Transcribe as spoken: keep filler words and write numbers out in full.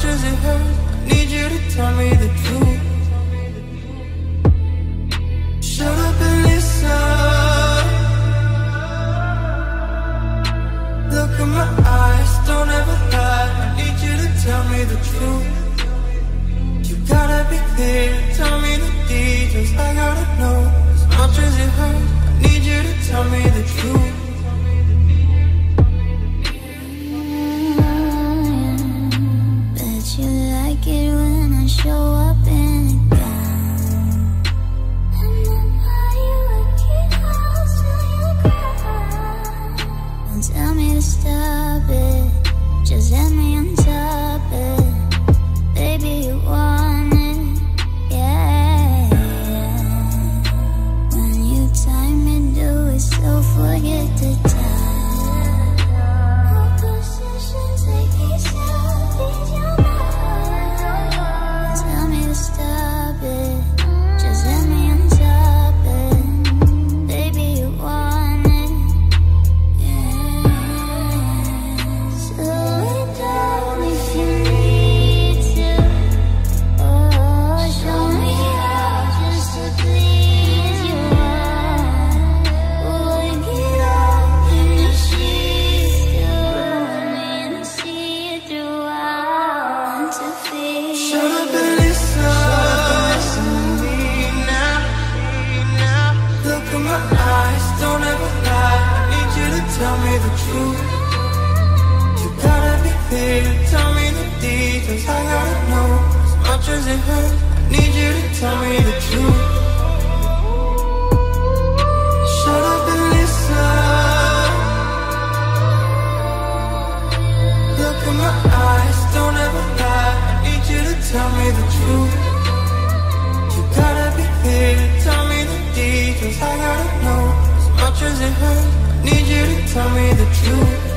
much as it hurts, I need you to tell me the truth. Shut up and listen. Look in my eyes, don't ever lie. I need you to tell me the truth. You gotta be clear, tell me the details. I gotta know. As much as it hurts, I need you to tell me the truth. Bet you like it when I show up in a gown, and then buy you a key house to your ground. Don't tell me to stop it, just let me on top it. Baby, you want it, yeah, yeah. When you time me, do it so forget the time. No position, take it out, ease your mind. Don't tell me to stop it, just let me on top it. Baby, you want it, yeah. Slow it down if you need to. Oh, show me how just to please you. Work it out in the sheets, do me and see it throughout to feel. Shut up and listen. Listen to me now. Look in my eyes, don't ever lie. I need you to tell me the truth. You gotta be clear, tell me the details. I gotta know. As much as it hurts, I need you to tell me the truth. Shut up and listen. Look in my eyes, don't ever lie. I need you to tell me the truth. You gotta be clear, tell me the details. I gotta know. As much as it hurts, I need you to tell me the truth.